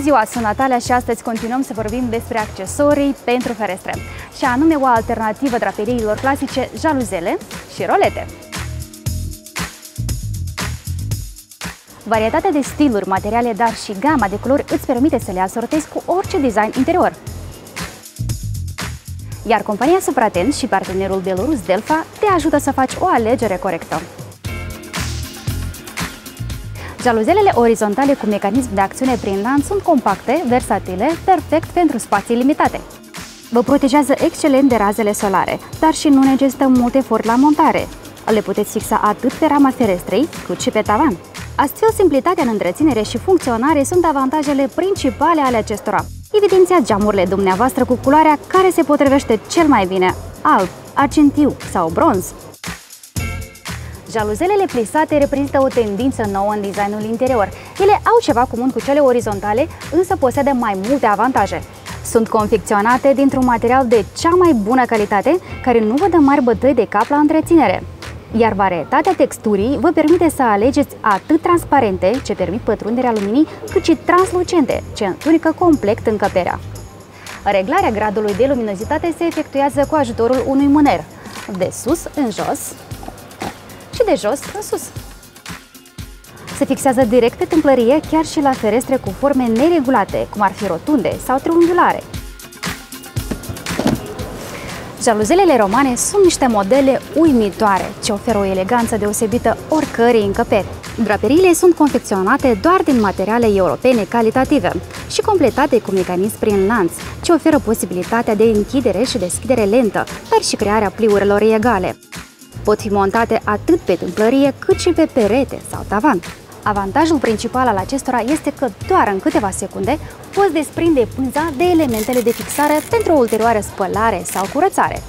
ziua, sunt Natalia și astăzi continuăm să vorbim despre accesorii pentru ferestre, și anume o alternativă draperiilor clasice, jaluzele și rolete. Varietatea de stiluri, materiale, dar și gama de culori îți permite să le asortezi cu orice design interior. Iar compania Supraten și partenerul belorus Delfa te ajută să faci o alegere corectă. Jaluzelele orizontale cu mecanism de acțiune prin lanț sunt compacte, versatile, perfect pentru spații limitate. Vă protejează excelent de razele solare, dar și nu necesită mult efort la montare. Le puteți fixa atât pe rama ferestrei, cât și pe tavan. Astfel, simplitatea în întreținere și funcționare sunt avantajele principale ale acestora. Evidențiați geamurile dumneavoastră cu culoarea care se potrivește cel mai bine: alb, argintiu sau bronz. Jaluzelele plisate reprezintă o tendință nouă în designul interior. Ele au ceva comun cu cele orizontale, însă posedă mai multe avantaje. Sunt confecționate dintr-un material de cea mai bună calitate, care nu vă dă mari bătăi de cap la întreținere. Iar varietatea texturii vă permite să alegeți atât transparente, ce permit pătrunderea luminii, cât și translucente, ce întunecă complet încăperea. Reglarea gradului de luminozitate se efectuează cu ajutorul unui mâner, de sus în jos și de jos în sus. Se fixează direct pe tâmplărie, chiar și la ferestre cu forme neregulate, cum ar fi rotunde sau triunghiulare. Jaluzelele romane sunt niște modele uimitoare, ce oferă o eleganță deosebită oricărei încăperi. Draperiile sunt confecționate doar din materiale europene calitative și completate cu mecanism prin lanț, ce oferă posibilitatea de închidere și deschidere lentă, dar și crearea pliurilor egale. Pot fi montate atât pe tâmplărie, cât și pe perete sau tavan. Avantajul principal al acestora este că doar în câteva secunde poți desprinde pânza de elementele de fixare pentru o ulterioară spălare sau curățare.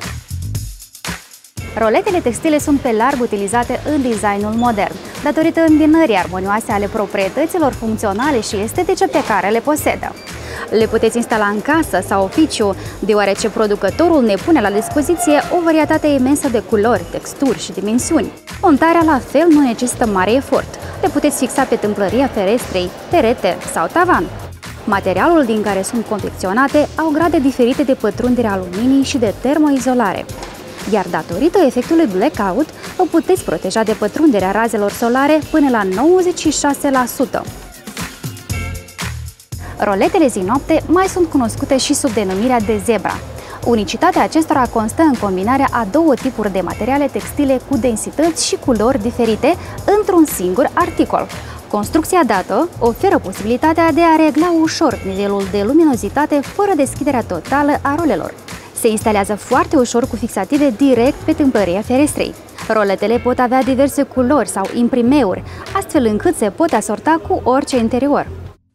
Roletele textile sunt pe larg utilizate în designul modern, datorită îmbinării armonioase ale proprietăților funcționale și estetice pe care le posedă. Le puteți instala în casă sau oficiu, deoarece producătorul ne pune la dispoziție o varietate imensă de culori, texturi și dimensiuni. Montarea la fel nu necesită mare efort. Le puteți fixa pe tâmplăria ferestrei, perete sau tavan. Materialul din care sunt confecționate au grade diferite de pătrundere a luminii și de termoizolare. Iar datorită efectului blackout, vă puteți proteja de pătrunderea razelor solare până la 96%. Roletele zi-noapte mai sunt cunoscute și sub denumirea de zebra. Unicitatea acestora constă în combinarea a două tipuri de materiale textile cu densități și culori diferite într-un singur articol. Construcția dată oferă posibilitatea de a regla ușor nivelul de luminozitate fără deschiderea totală a rolelor. Se instalează foarte ușor cu fixative direct pe tâmplăria ferestrei. Roletele pot avea diverse culori sau imprimeuri, astfel încât se pot asorta cu orice interior.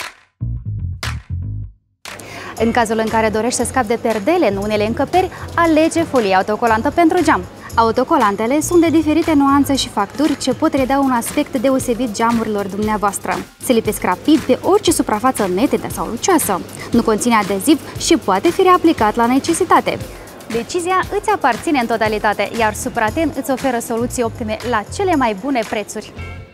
În cazul în care dorești să scapi de perdele în unele încăperi, alege folie autocolantă pentru geam. Autocolantele sunt de diferite nuanțe și facturi ce pot reda un aspect deosebit geamurilor dumneavoastră. Se lipesc rapid pe orice suprafață netedă sau lucioasă. Nu conține adeziv și poate fi reaplicat la necesitate. Decizia îți aparține în totalitate, iar Supraten îți oferă soluții optime la cele mai bune prețuri.